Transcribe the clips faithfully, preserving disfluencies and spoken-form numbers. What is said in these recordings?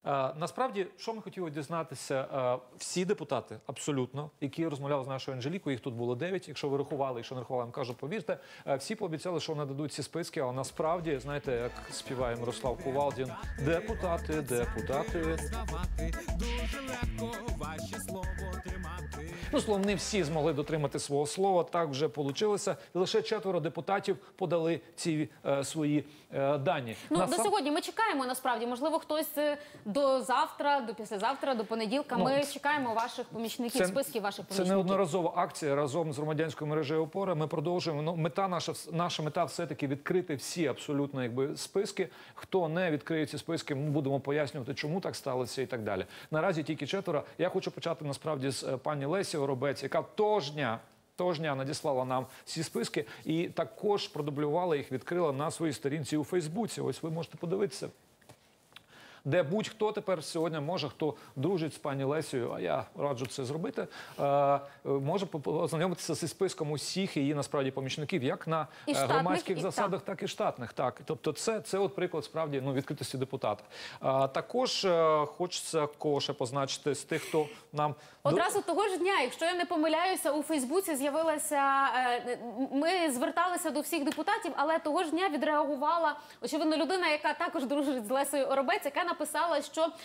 Е, Насправді, що ми хотіли дізнатися, е, всі депутати, абсолютно, які розмовляли з нашою Анжелікою, їх тут було дев'ять, якщо ви рахували, якщо не рахували, я вам кажу, повірте, е, всі пообіцяли, що вони дадуть ці списки, але насправді, знаєте, як співає Мирослав Кувалдін, депутати, депутати. Ну, словом, не всі змогли дотримати свого слова, так вже вийшло. І лише четверо депутатів подали ці е, свої е, дані. Ну, Насам... до сьогодні ми чекаємо, насправді. Можливо, хтось до завтра, до післязавтра, до понеділка. Ну, ми чекаємо ваших помічників, це, списків ваших помічників. Це неодноразова акція разом з громадянською мережею «Опора». Ми продовжуємо. Ну, мета наша, наша мета все-таки відкрити всі абсолютно якби, списки. Хто не відкриє ці списки, ми будемо пояснювати, чому так сталося і так далі. Наразі тільки четверо. Я хочу почати, насправді, з пані Лесі Оробець, яка тожня Того ж дня надіслала нам всі списки і також продублювала їх, відкрила на своїй сторінці у Фейсбуці. Ось ви можете подивитися. Де будь-хто тепер сьогодні може, хто дружить з пані Лесією, а я раджу це зробити, е, може ознайомитися зі списком усіх її, насправді, помічників, як на і громадських і засадах, так. так і штатних. Так. Тобто це, це от приклад, справді, ну, відкритості депутата. Е, також е, хочеться кого ще позначити з тих, хто нам... Одразу того ж дня, якщо я не помиляюся, у Фейсбуці з'явилася... Е, ми зверталися до всіх депутатів, але того ж дня відреагувала, очевидно, людина, яка також дружить з Лесею Оробець, яка написала, що е,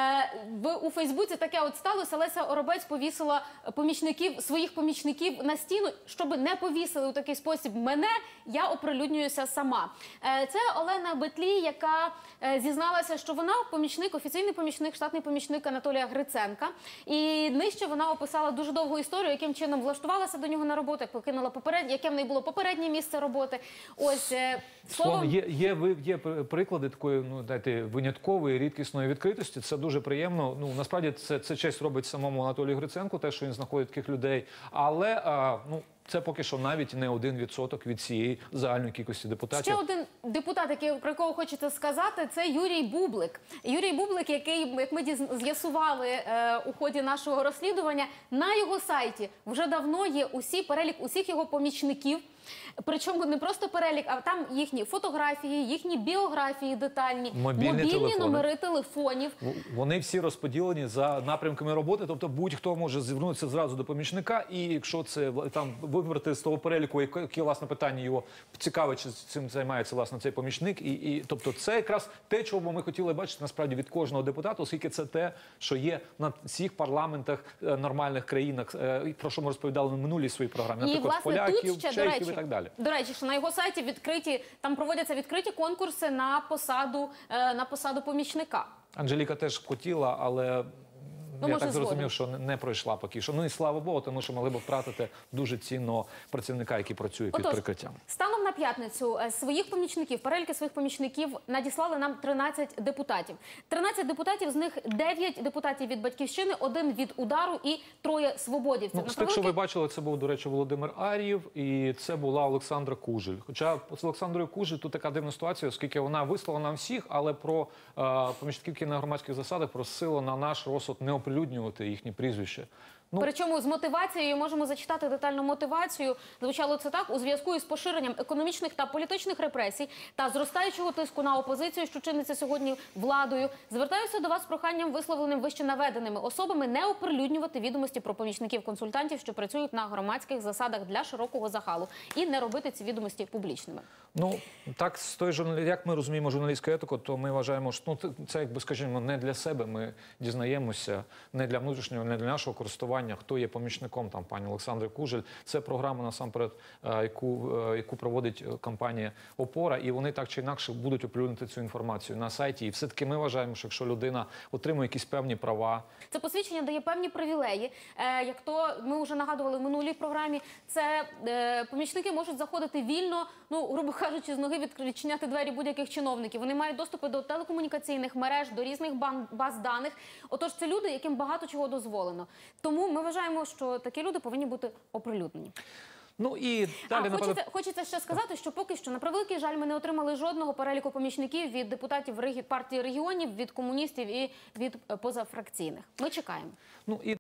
в, у Фейсбуці таке от сталося. Леся Оробець повісила помічників, своїх помічників на стіну, щоб не повісили у такий спосіб мене, я оприлюднююся сама. Е, це Олена Бетлі, яка е, зізналася, що вона помічник, офіційний помічник, штатний помічник Анатолія Гриценка. І нижче вона описала дуже довгу історію, яким чином влаштувалася до нього на роботу, як покинула попереднє, яке в неї було попереднє місце роботи. Ось, е, словом... Є, є, є приклади такої, ну, дайте, виняткової, рідкісної відкритості. Це дуже приємно. Ну, насправді, це, це честь робить самому Анатолію Гриценку, те, що він знаходить таких людей. Але, а, ну, це поки що навіть не один відсоток від цієї загальної кількості депутатів. Ще один депутат, який, про якого хочете сказати, це Юрій Бублик. Юрій Бублик, який, як ми з'ясували е, у ході нашого розслідування, на його сайті вже давно є усі, перелік усіх його помічників. Причому не просто перелік, а там їхні фотографії, їхні біографії детальні, мобільні, мобільні телефони. номери телефонів. Вони всі розподілені за напрямками роботи, тобто будь-хто може звернутися зразу до помічника, і якщо це там вибрати з того переліку, яке, власне, питання його цікавить, чи цим займається, власне, цей помічник. І, і, тобто це якраз те, чого ми хотіли бачити, насправді, від кожного депутата, оскільки це те, що є на всіх парламентах нормальних країнах, про що ми розповідали на минулій своїй програмі, наприклад, і, власне, поляків, ще, чехів і так далі. До речі, що на його сайті відкриті, там проводяться відкриті конкурси на посаду, на посаду помічника. Анжеліка теж хотіла, але... Ну, я так зрозумів, що не, не пройшла поки що. Ну і слава Богу, тому що могли б втратити дуже цінного працівника, який працює під Отож, прикриттям. Станом на п'ятницю своїх помічників, переліки своїх помічників надіслали нам тринадцять депутатів. тринадцять депутатів, з них дев'ять депутатів від «Батьківщини», один від «Удару» і троє свободівців. Ну, з тих, що ви бачили, це був, до речі, Володимир Ар'єв і це була Олександра Кужель. Хоча з Олександрою Кужель тут така дивна ситуація, оскільки вона вислала нам всіх, але про е, помічників на громадських засадах просила на наш розсуд не оприлюднювати їхні прізвища. Ну, причому з мотивацією, можемо зачитати детальну мотивацію, звучало це так: у зв'язку із поширенням економічних та політичних репресій та зростаючого тиску на опозицію, що чиниться сьогодні владою, звертаюся до вас з проханням, висловленим вище наведеними особами, не оприлюднювати відомості про помічників-консультантів, що працюють на громадських засадах для широкого загалу, і не робити ці відомості публічними. Ну, так, з той журналі... як ми розуміємо журналістську етику, то ми вважаємо, що ну, це, якби, скажімо, не для себе ми дізнаємося, не для внутрішнього, не для нашого користування, хто є помічником там пані Олександри Кужель. Це програма, насамперед, яку, яку проводить компанія «Опора», і вони так чи інакше будуть оприлюднити цю інформацію на сайті. І все-таки ми вважаємо, що якщо людина отримує якісь певні права... Це посвідчення дає певні привілеї. Е, як то ми вже нагадували в минулій програмі, це е, помічники можуть заходити вільно, ну, грубо кажучи, з ноги відчиняти двері будь-яких чиновників. Вони мають доступи до телекомунікаційних мереж, до різних баз даних. Отож, це люди, яким багато чого дозволено. Тому ми вважаємо, що такі люди повинні бути оприлюднені. Ну і далі, а, хочеться, напевно... хочеться ще сказати, що поки що, на превеликий жаль, ми не отримали жодного переліку помічників від депутатів партії регіонів, від комуністів і від позафракційних. Ми чекаємо. Ну, і...